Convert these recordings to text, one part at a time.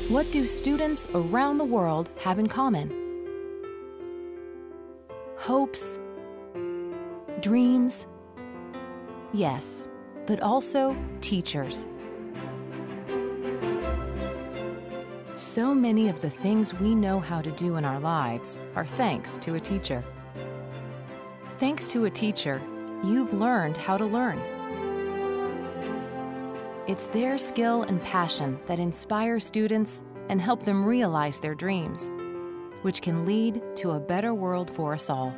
What do students around the world have in common? Hopes, dreams, yes, but also teachers. So many of the things we know how to do in our lives are thanks to a teacher. Thanks to a teacher, you've learned how to learn. It's their skill and passion that inspire students and help them realize their dreams, which can lead to a better world for us all.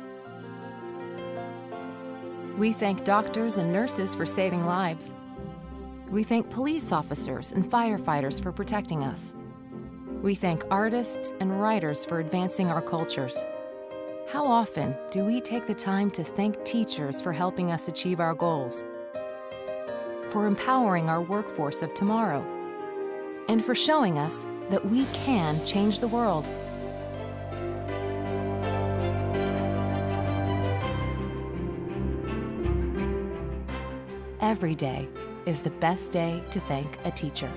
We thank doctors and nurses for saving lives. We thank police officers and firefighters for protecting us. We thank artists and writers for advancing our cultures. How often do we take the time to thank teachers for helping us achieve our goals, for empowering our workforce of tomorrow, and for showing us that we can change the world? Every day is the best day to thank a teacher.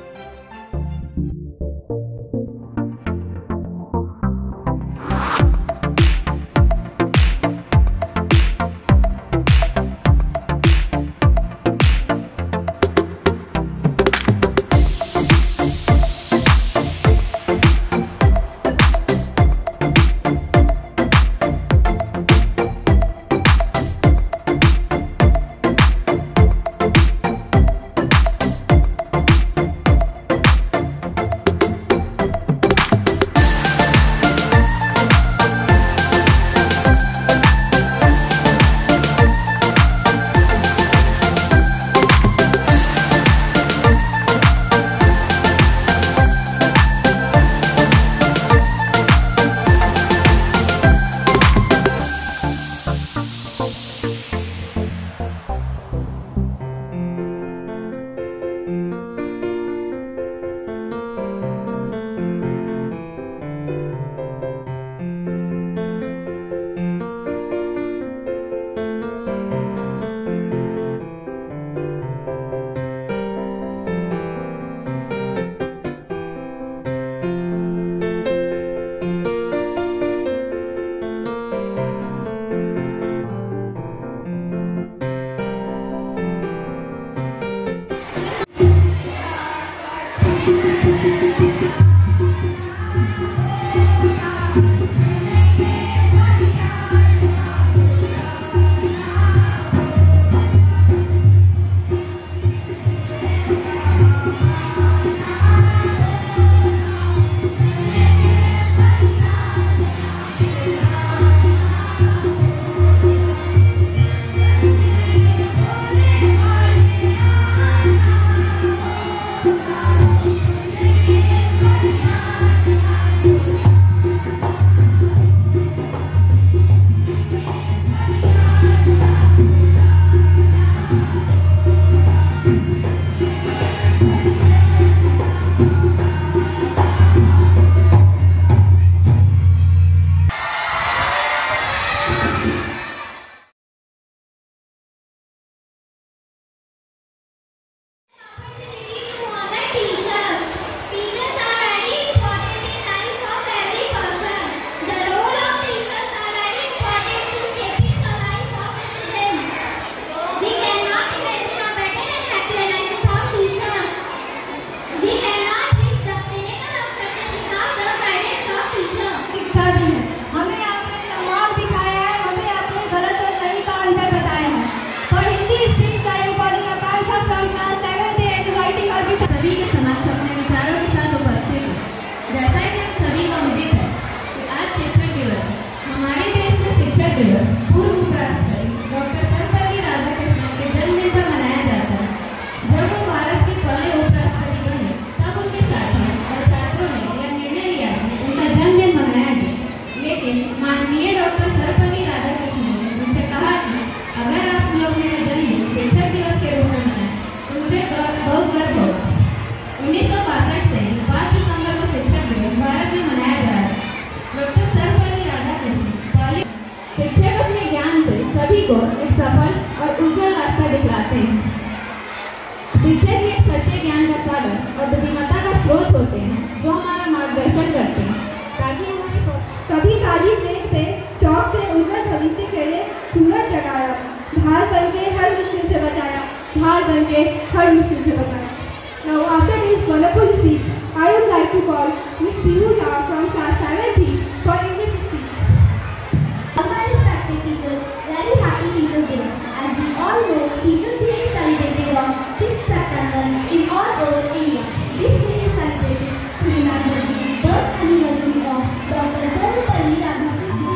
को एक सफल और उज्जवल रास्ता दिखलाते हैं। शिक्षक ही एक सच्चे ज्ञान का सागर और बुद्धिमत्ता का स्रोत होते हैं, जो हमारा करके थर्ड मुश्किल से बताएं। Now after this wonderful speech, I would like to call Ms. Piyusha from class 7B for English speech. My respected teachers, very happy Teachers Day. As we all know, Teachers Day is celebrated on 6th September in all over India. This day is celebrated to remember the birth anniversary of Dr. Sarvepalli Radhakrishnan.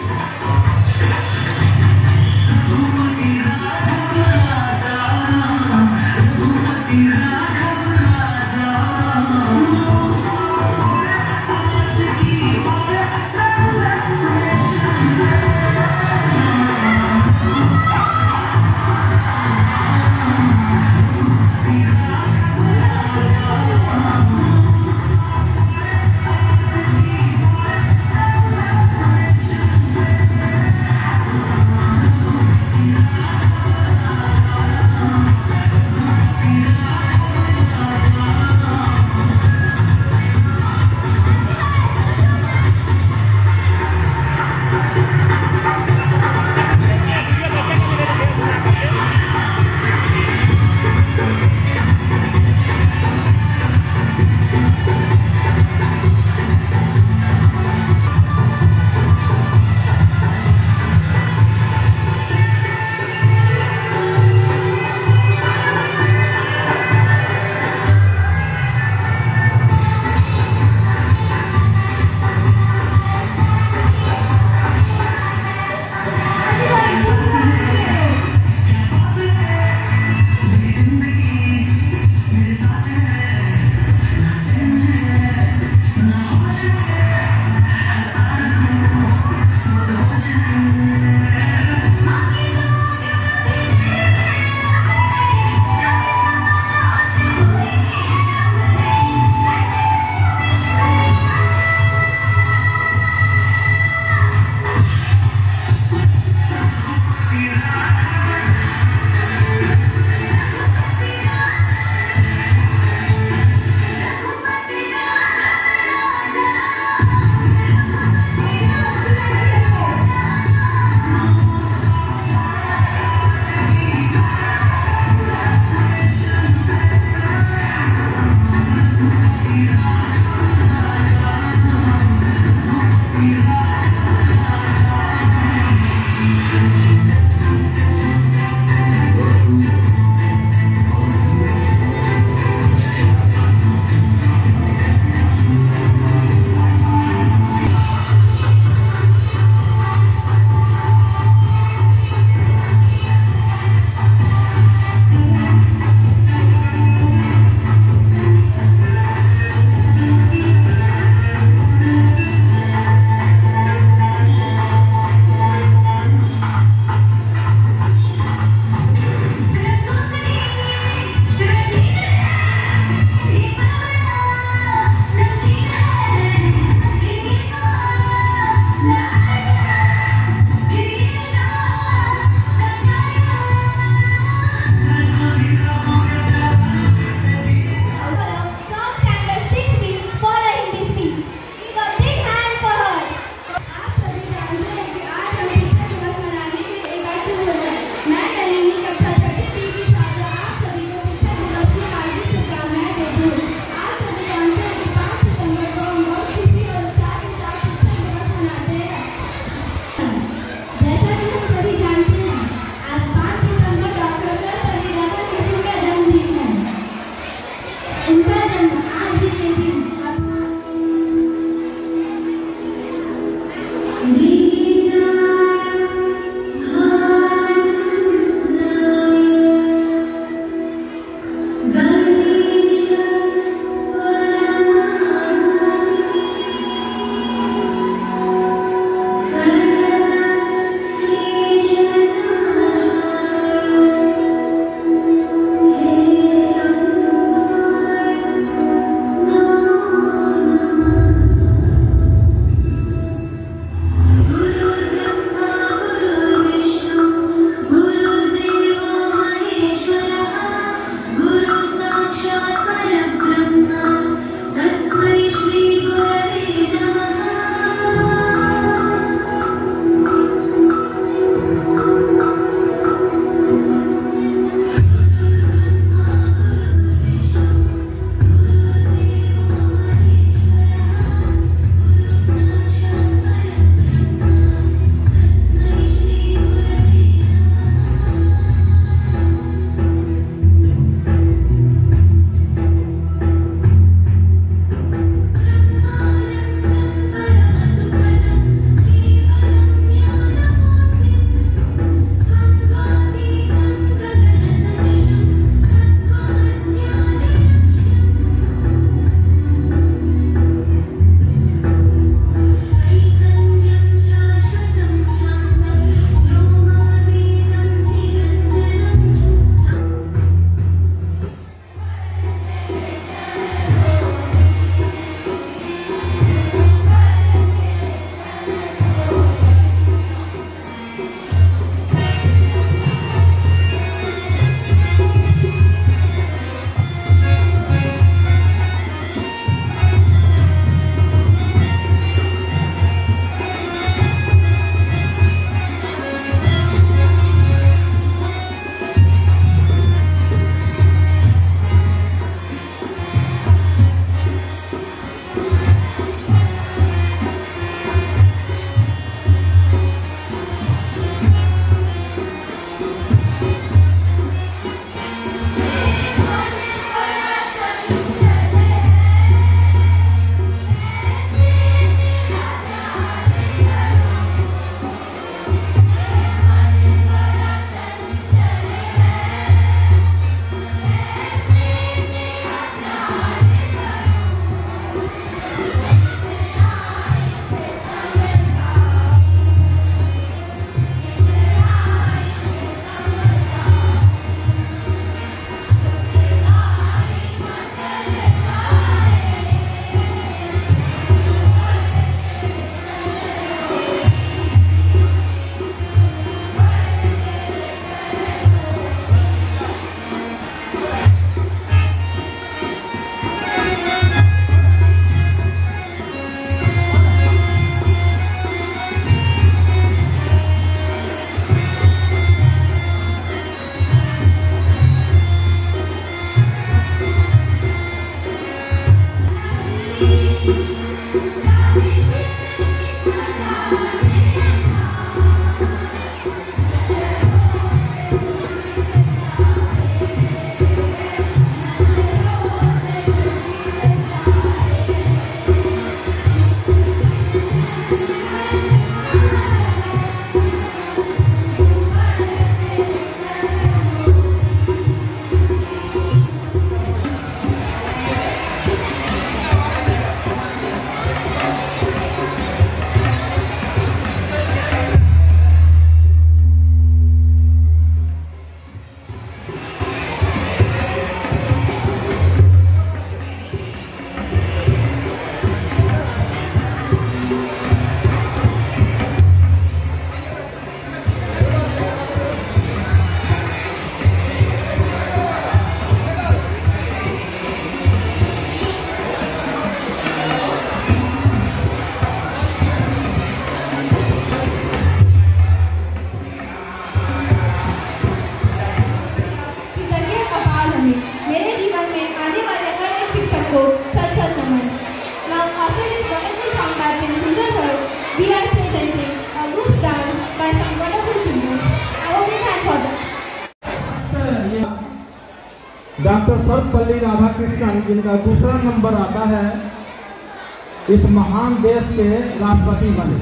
Doctor Sarvepalli Radhakrishnan, जिनका दूसरा number आता है, इस महान देश के राष्ट्रपति बने।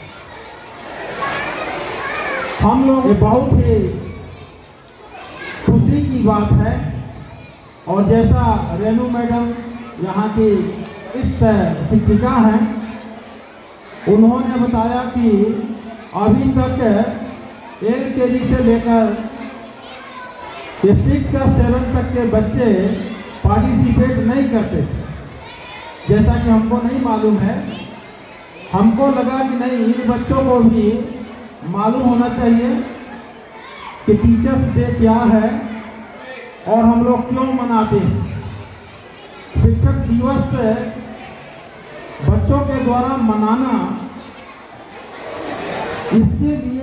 हम लोग ये बहुत ही खुशी की बात है। और जैसा रेणु मैडम यहाँ की इस शिक्षिका हैं, उन्होंने बताया कि अभी तक LKG से लेकर 6 या 7 तक के बच्चे पार्टिसिपेट नहीं करते, जैसा कि हमको नहीं मालूम है। हमको लगा कि नहीं, इन बच्चों को भी मालूम होना चाहिए कि टीचर्स डे क्या है और हम लोग क्यों मनाते हैं। शिक्षक दिवस से बच्चों के द्वारा मनाना, इसके लिए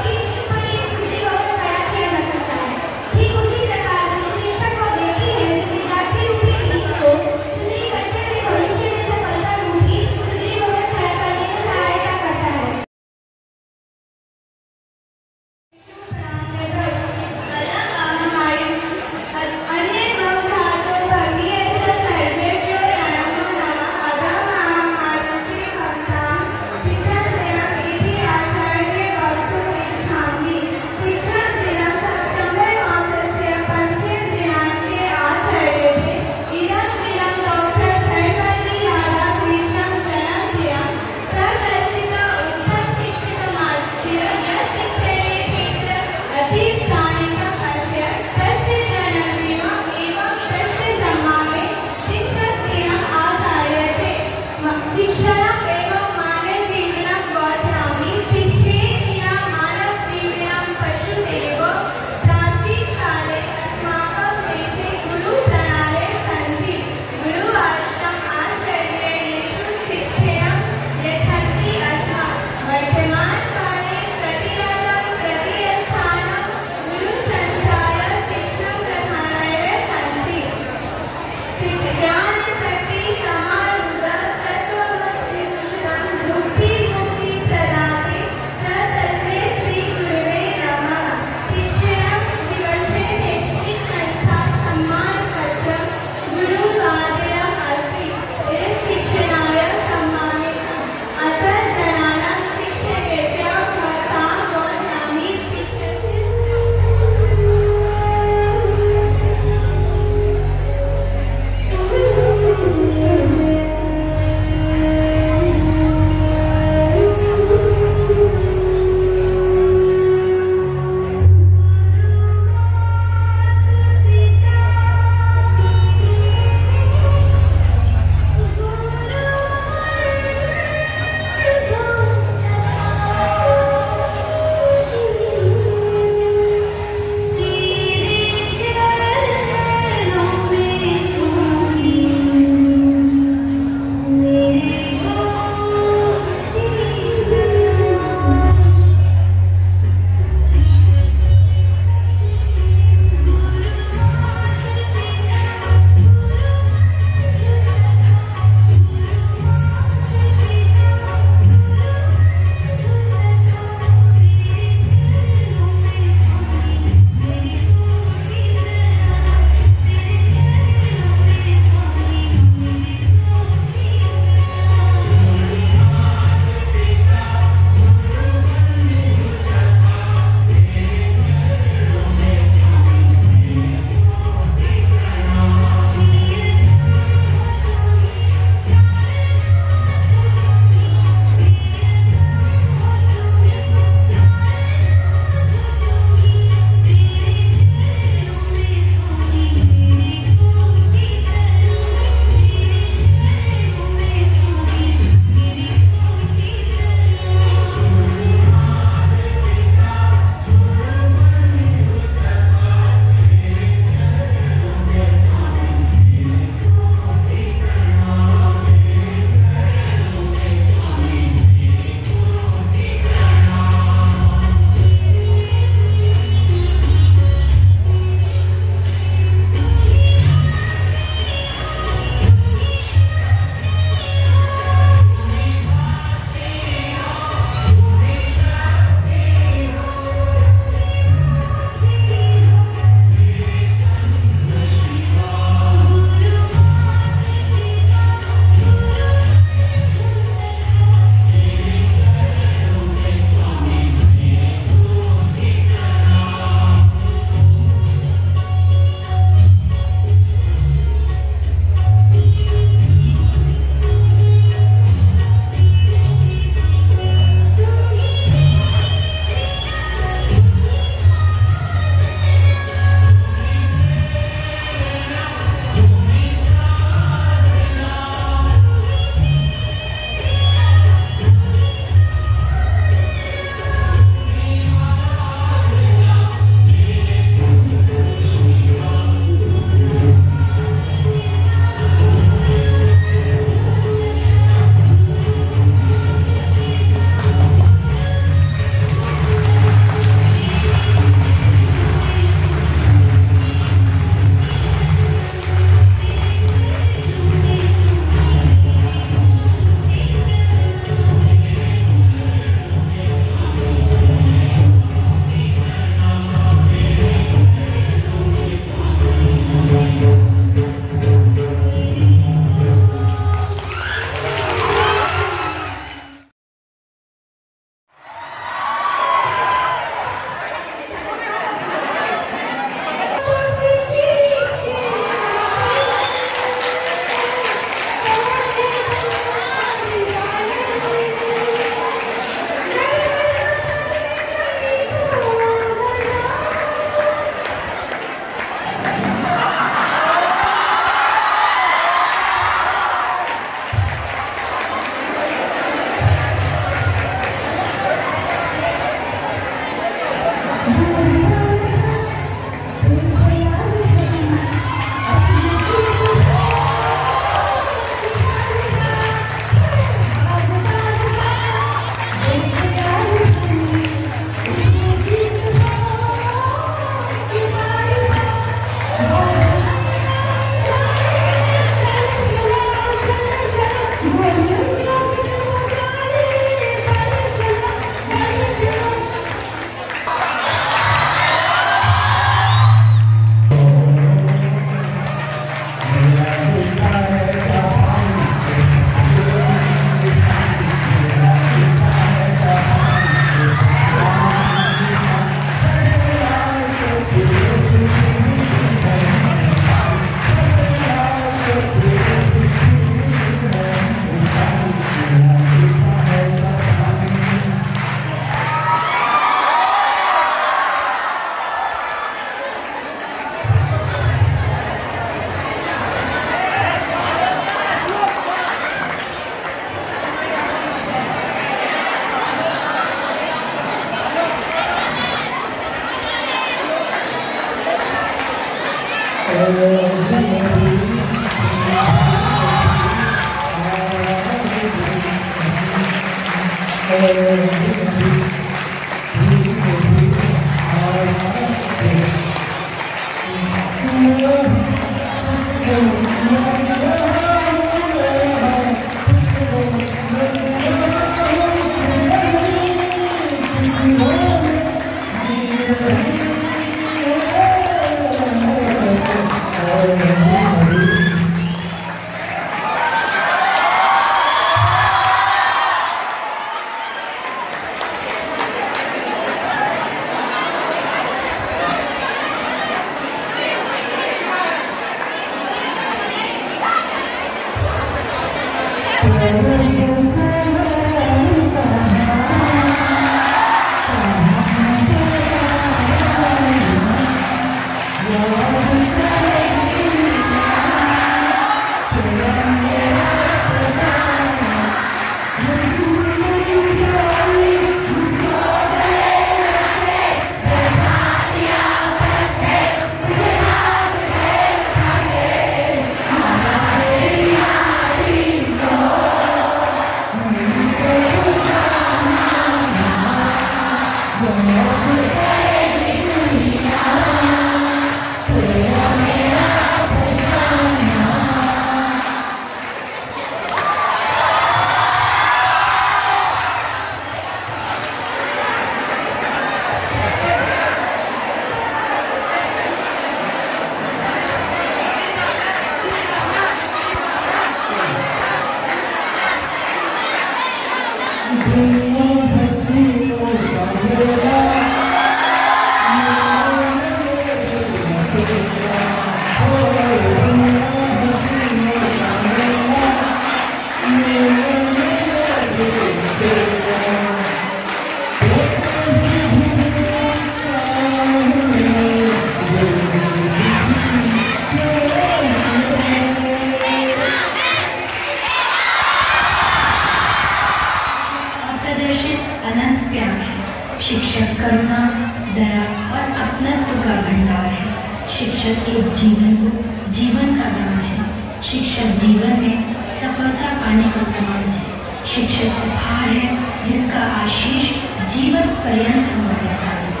शिक्षक करुणा, दया और अपनत्व का भंडार है। शिक्षक एक जीवन को जीवन का दान है। शिक्षक जीवन में सफलता पाने का प्रमाण है। शिक्षक उपहार है जिसका आशीष जीवन पर्यंत हमारे साथ है।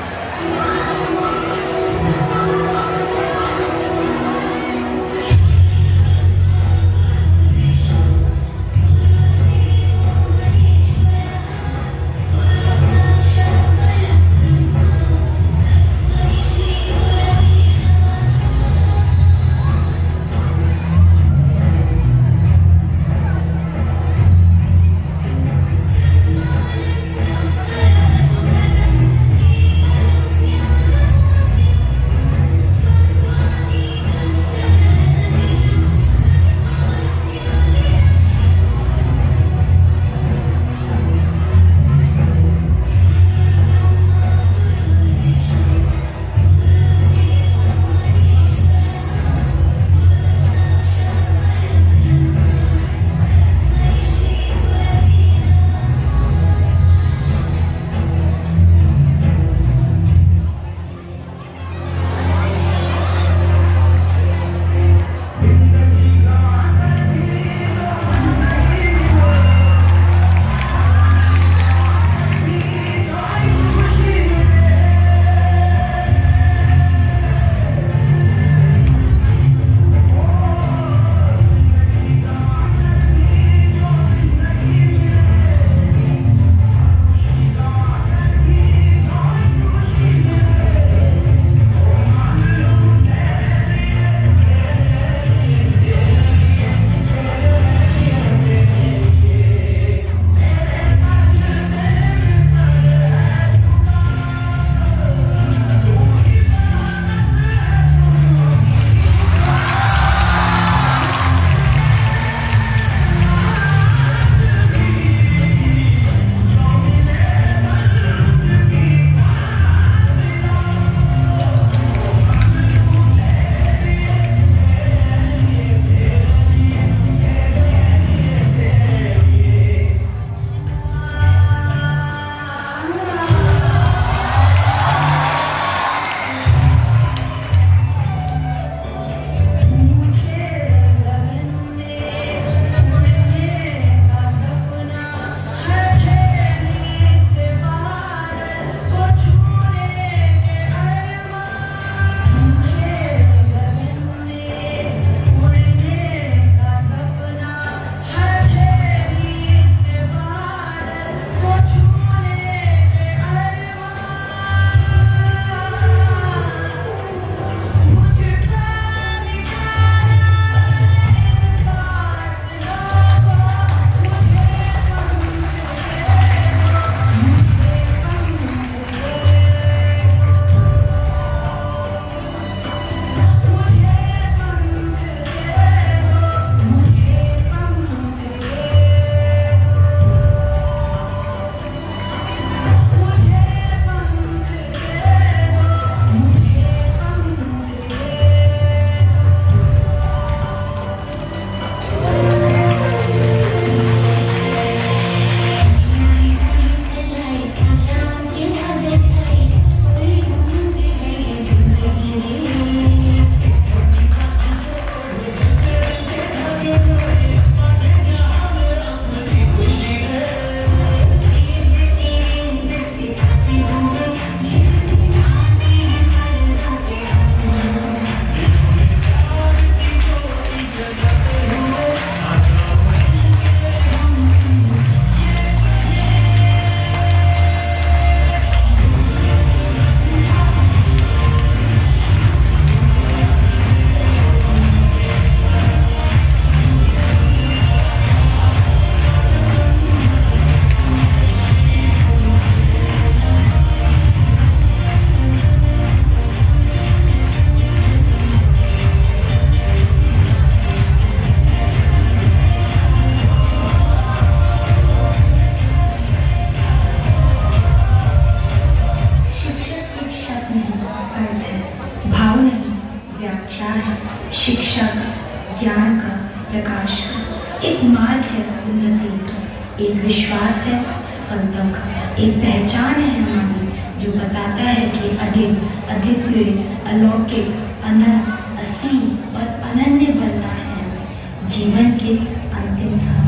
शिक्षा ज्ञान का प्रकाश का एक मार्ग है उन्नति का, एक विश्वास है सफलता का, एक पहचान है हमारी जो बताता है कि अधिक अद्वितीय, अलौकिक, अनंत, असीम और अनन्य बनना है जीवन के अंतिम साथ।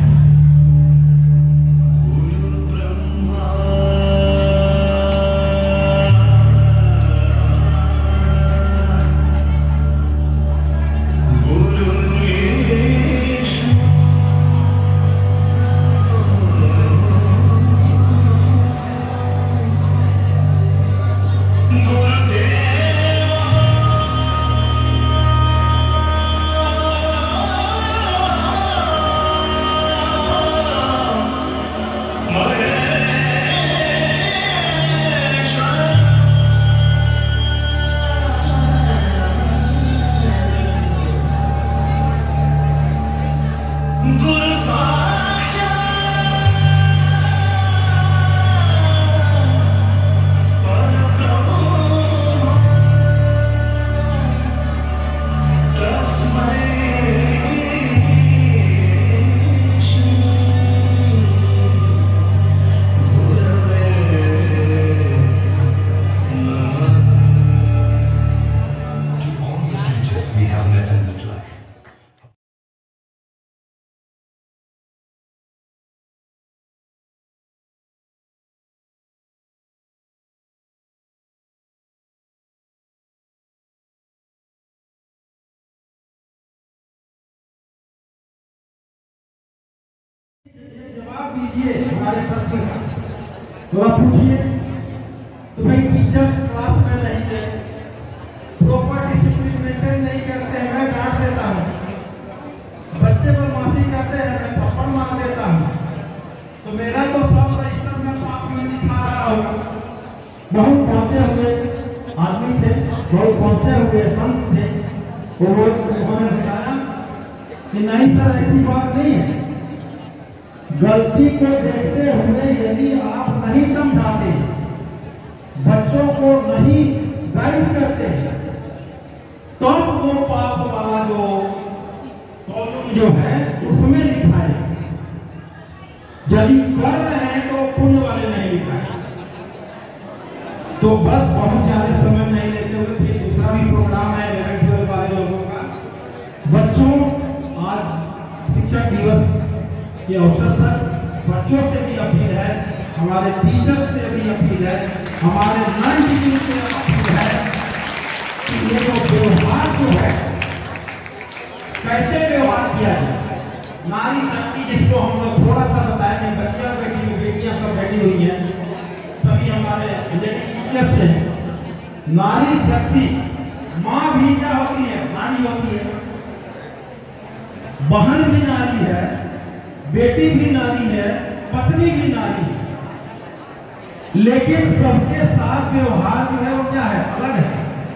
जवाब दीजिए हमारे प्रश्न का, तो आप पूछिए। तो भाई टीचर्स क्लास में नहीं है, प्रॉपर डिसिप्लिन मेंटेन नहीं करते हैं, मैं डांट देता हूँ। बच्चे बदमाशी करते हैं, मैं थप्पड़ मार देता हूँ। तो मेरा तो सब रजिस्टर में पाप नहीं दिखा रहा होगा। बहुत पहुंचे हुए आदमी थे, बहुत पहुंचे हुए संत थे, उन्होंने बताया कि नहीं सर ऐसी बात नहीं है। गलती को देखते हुए यदि आप नहीं समझाते, बच्चों को नहीं गाइड करते, तब वो पाप वाला जो है उसमें लिखाए। यदि कर रहे हैं तो पुण्य वाले नहीं लिखाए। तो बस बहुत ज्यादा समय नहीं लेते हुए फिर दूसरा भी प्रोग्राम है 11-12 वाले लोगों का। बच्चों, आज शिक्षक दिवस के अवसर पर बच्चों से भी अपील है, हमारे टीचर से भी अपील है, हमारे नन टीचर से अपील है कि ये जो व्यवहार जो है कैसे व्यवहार किया जाए। नारी शक्ति जिसको हम लोग थोड़ा सा बताएंगे, बच्चियां बैठी हुई, बेटियां सब बैठी हुई हैं, सभी हमारे टीचर से। नारी शक्ति, माँ भी क्या होती है? नारी होती है, बहन भी नारी है, बेटी भी नारी है, पत्नी भी नारी है, लेकिन सबके साथ व्यवहार जो है वो क्या है? अलग है।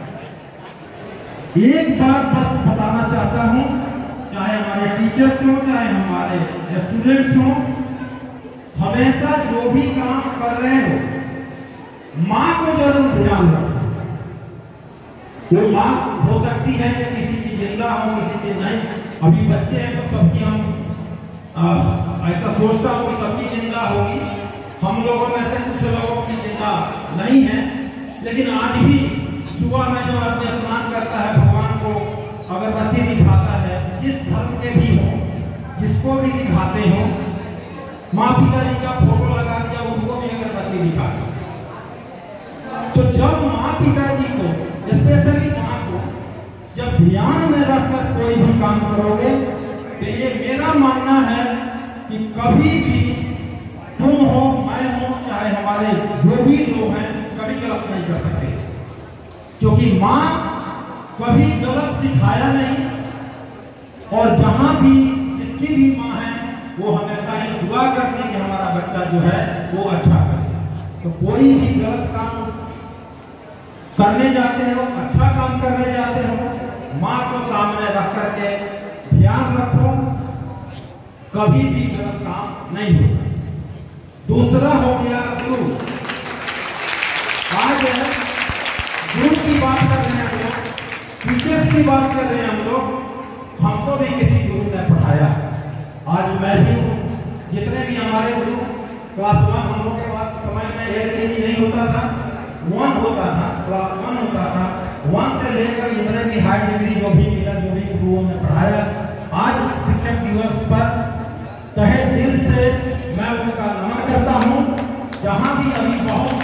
एक बात बस बताना चाहता हूं, चाहे हमारे टीचर्स हो, चाहे हमारे स्टूडेंट्स हो, हमेशा जो भी काम कर रहे हो, मां को जरूर ध्यान रखो। वो मां हो सकती है कि किसी की जिंदा हो, किसी की नहीं। अभी बच्चे हैं तो सबकी हम ऐसा सोचता हूँ कि सबकी जिंदा होगी। हम लोगों में से कुछ लोगों की जिंदा नहीं है, लेकिन आज भी सुबह में जो आदमी स्नान करता है, भगवान को अगरबत्ती दिखाता है, जिस धर्म के भी हो, जिसको भी दिखाते हो, माँ पिता जी का फोटो लगा दिया, उनको भी अगरबत्ती दिखा। तो जब माँ पिता जी को, स्पेशली माँ को, जब ध्यान में रखकर कोई भी काम करोगे, तो ये मेरा मानना है कि कभी भी तुम हो, मैं हो, चाहे हमारे जो भी लोग हैं, कभी गलत नहीं कर सकते, क्योंकि माँ कभी गलत सिखाया नहीं। और जहां भी जिसकी भी माँ है, वो हमेशा ही दुआ करती है कि हमारा बच्चा जो है वो अच्छा करे। तो कोई भी गलत काम करने जाते हो, अच्छा काम करने जाते हो, माँ को सामने रख करके ध्यान रखो, कभी भी गलत काम नहीं होगा। दूसरा हो गया गुरु। आज गुरु की बात कर रहे हैं, टीचर्स की बात कर रहे हैं हम लोग, हमको भी किसी गुरु ने पढ़ाया। आज मैं भी हूँ, जितने भी हमारे गुरु क्लास 1 हम लोग के पास समझ में LKG नहीं होता था, 1 होता था, क्लास 1 होता था। 1 से लेकर जितने भी हाई डिग्री जो भी मिला, जो भी गुरुओं ने पढ़ाया, आज शिक्षक दिवस पर तहे दिल से मैं उनका नमन करता हूँ। जहाँ भी अभी बहुत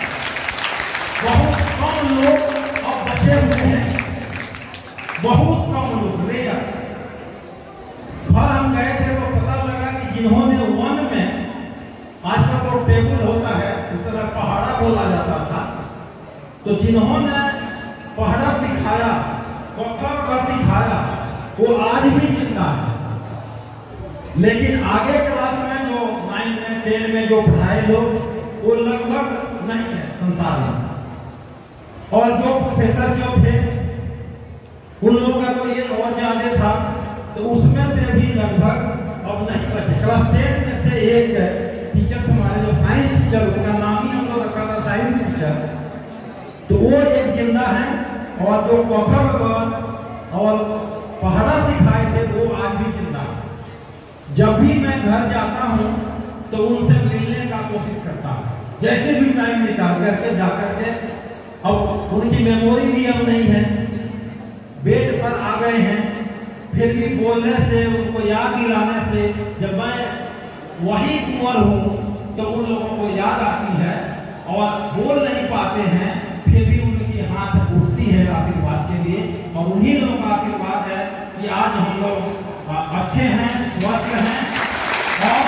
कम लोग अब बचे हुए हैं, बहुत कम लोग रेयर। और हम गए थे तो पता लगा कि जिन्होंने 1 में, आज का तो टेबल होता है, उस तरह पहाड़ा बोला जाता था, तो जिन्होंने पहाड़ा सिखाया, का सिखाया, वो आज भी जिंदा है। लेकिन आगे क्लास में जो 9 में 10 में जो पढ़ाए लोग, वो लगभग नहीं है संसार में। और जो प्रोफेसर जो थे, उन लोगों का तो ये और ज्यादा था, तो उसमें से भी लगभग अब नहीं बचे। क्लास 10 में से एक टीचर हमारे जो साइंस टीचर, उनका नाम ही हम लोग रखा था साइंस टीचर, तो वो एक जिंदा है। और जो कॉपर और पहाड़ा सिखाए थे, वो आज भी जिंदा है। जब भी मैं घर जाता हूँ तो उनसे मिलने का कोशिश करता हूँ, जैसे भी टाइम निकाल करके जा करके। अब उनकी मेमोरी भी अब नहीं है, बेड पर आ गए हैं, फिर भी बोलने से, उनको याद दिलाने से, जब मैं वही कुंवर हूँ तो उन लोगों को याद आती है और बोल नहीं पाते हैं, फिर भी उनकी हाथ उठती है आशीर्वाद के लिए। और उन्हीं लोगों का आशीर्वाद है कि आज हम लोग अच्छे हैं, स्वस्थ हैं। और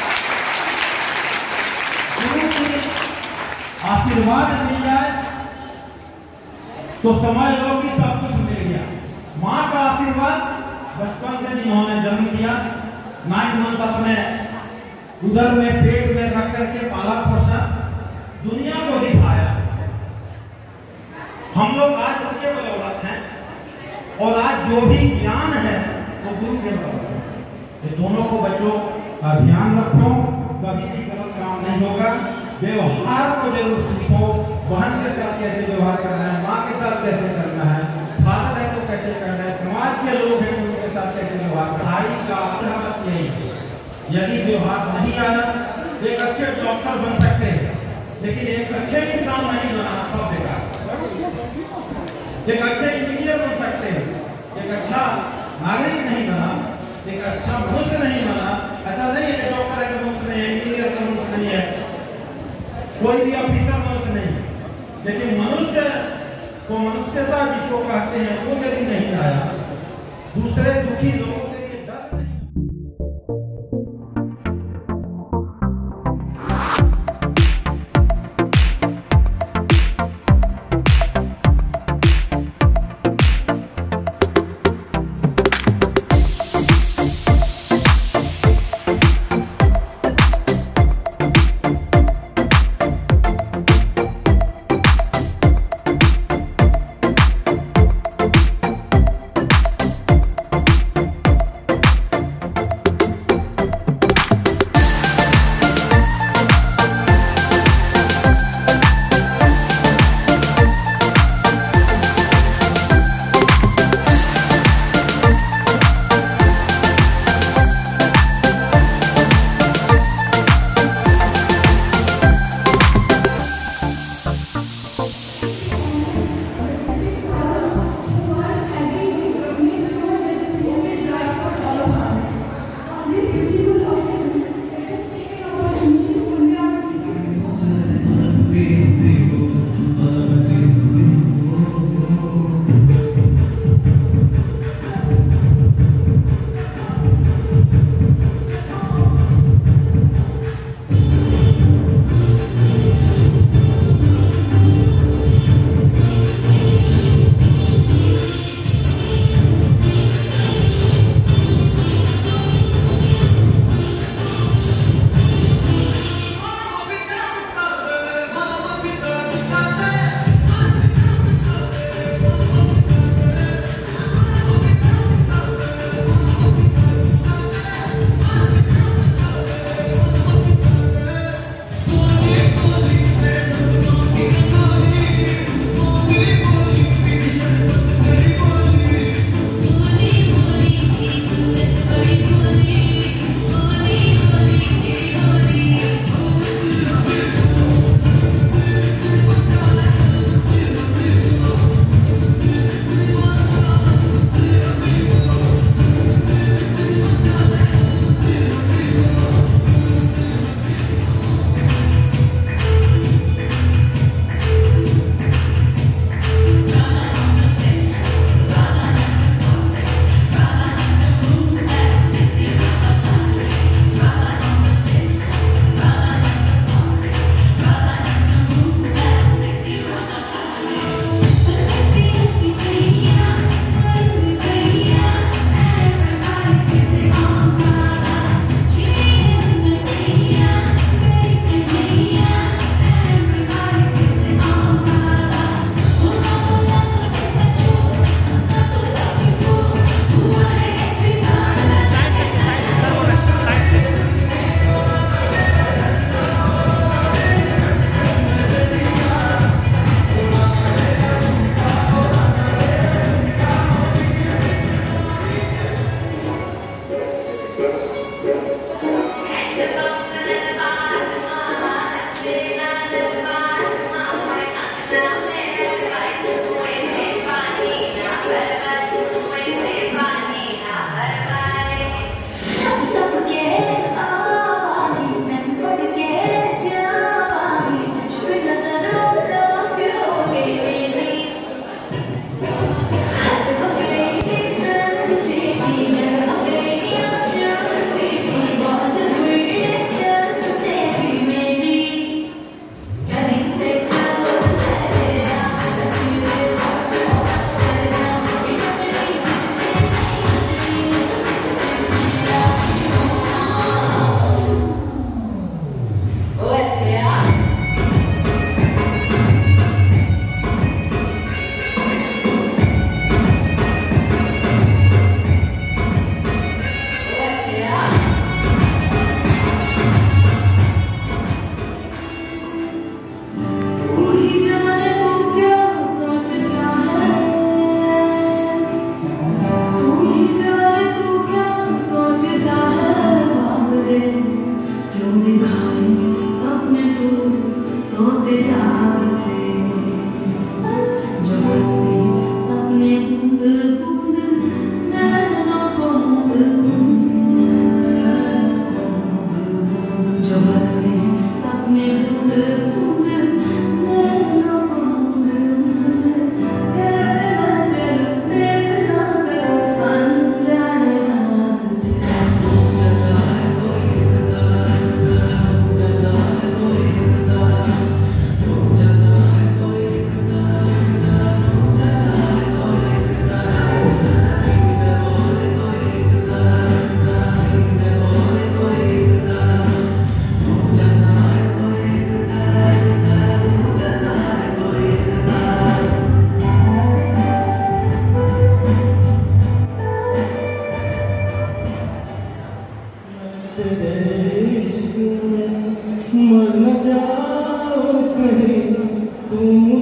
गुरु की आशीर्वाद मिल जाए तो समझ लो कि सब कुछ मिल गया। माँ का आशीर्वाद, बचपन से जिन्होंने जन्म किया, 9 मंथ अपने उधर में पेट में रख करके पाला पोसा, दुनिया को दिखाया। हम लोग आज उसके बदौलत हैं, और आज जो भी ज्ञान है वो गुरु के बदौलत है। ये दोनों को बच्चों का ध्यान रखो, कभी भी गलत काम नहीं होगा। व्यवहार को जरूर सीखो, बहन के साथ कैसे व्यवहार करना है, माँ के साथ कैसे करना है, फादर है तो कैसे करना है, समाज के लोग हैं उनके साथ कैसे व्यवहार करना है। पढ़ाई का अर्थ यही है। यदि व्यवहार नहीं आया तो एक अच्छे डॉक्टर बन सकते हैं, लेकिन एक अच्छे इंसान नहीं बना, सब बेकार। एक अच्छे इंजीनियर बन सकते हैं, एक अच्छा नागरिक नहीं बना, एक अच्छा मनुष्य नहीं बना। ऐसा नहीं है कि डॉक्टर है तो मनुष्य नहीं है, इंजीनियर तो मनुष्य नहीं है, कोई भी ऑफिसर मनुष्य नहीं। लेकिन मनुष्य को मनुष्यता जिसको कहते हैं, वो यदि नहीं आया, दूसरे दुखी लोगों के लिए दर्द नहीं।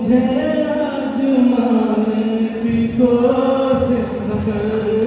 मुझे आजमाने की कोशिश न कर।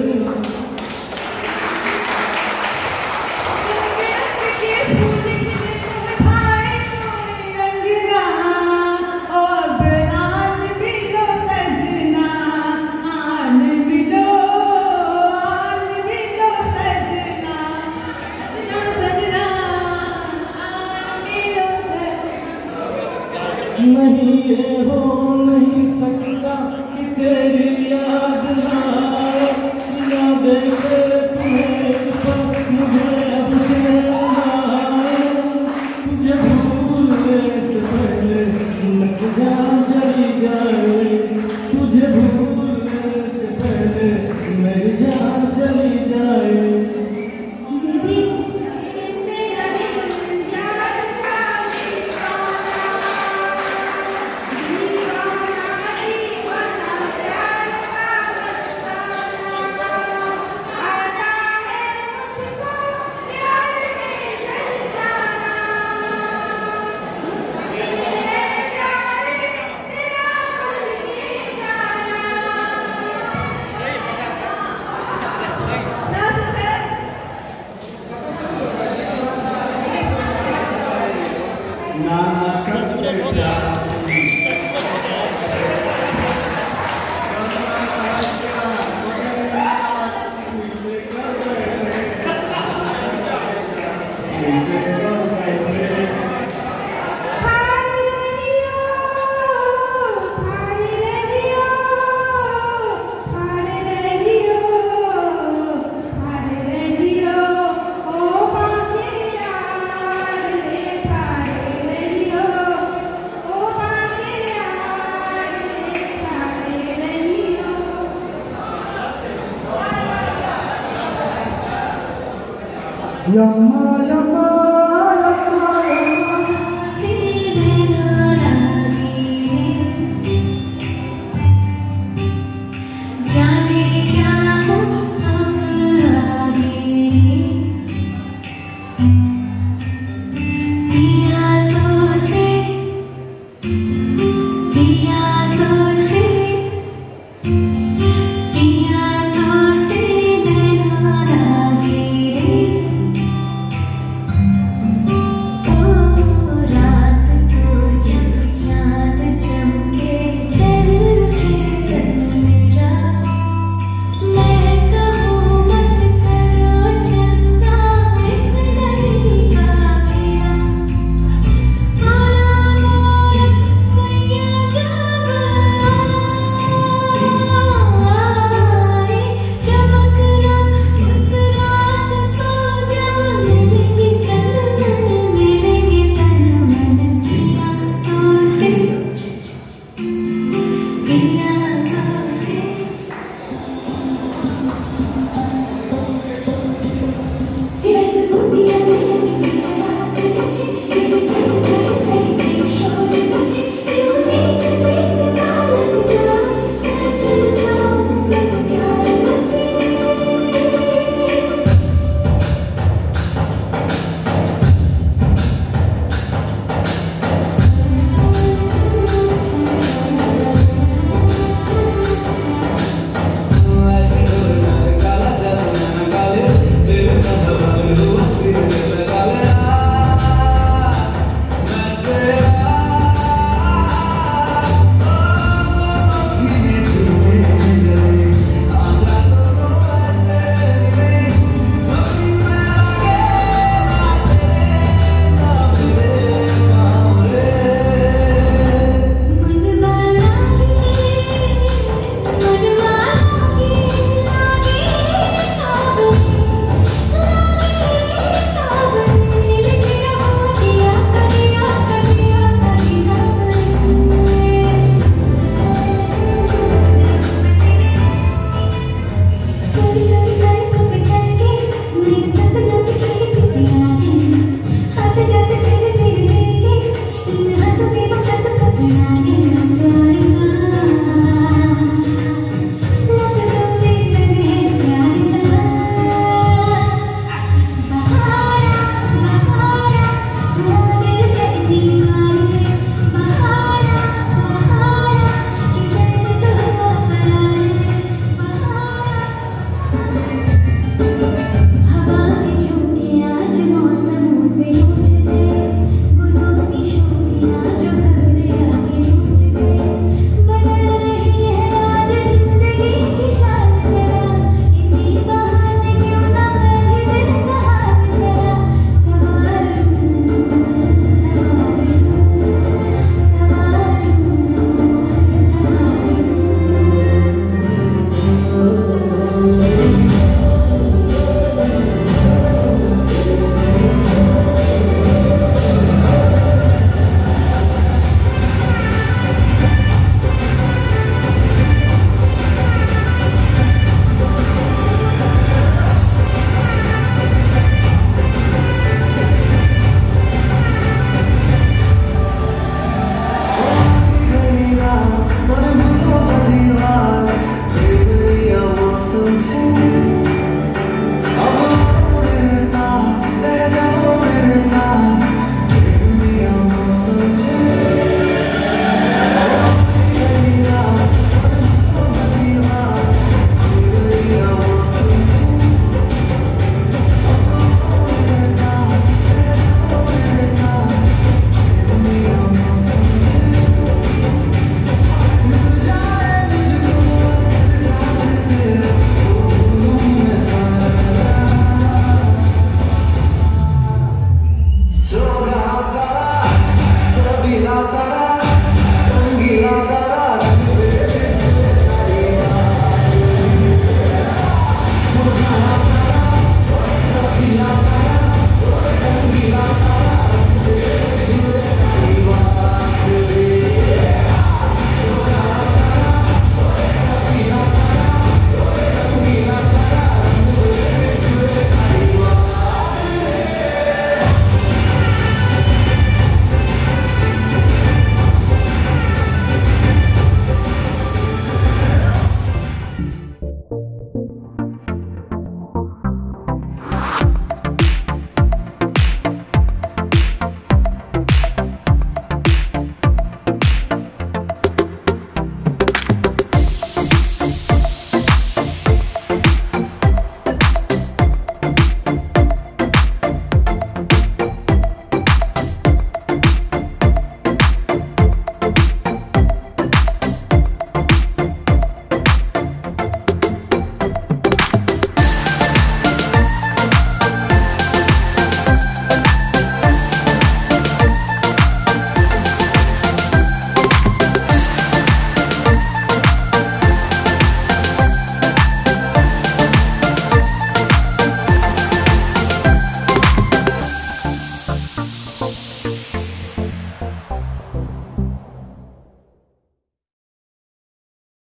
नहीं ये हो नहीं सकता कि तेरी याद ना आए, ना देखे तुम्हें पर मुझे अब चैन आए। तुझे भूलने से पहले लग जान चली जाए, तुझे भूलने से पहले मेरी जान चली जाए। यम्मा यम्मा यम्मा जाने क्या हो हमारी दिया तो से दिया तो से दिया तो से Yeah.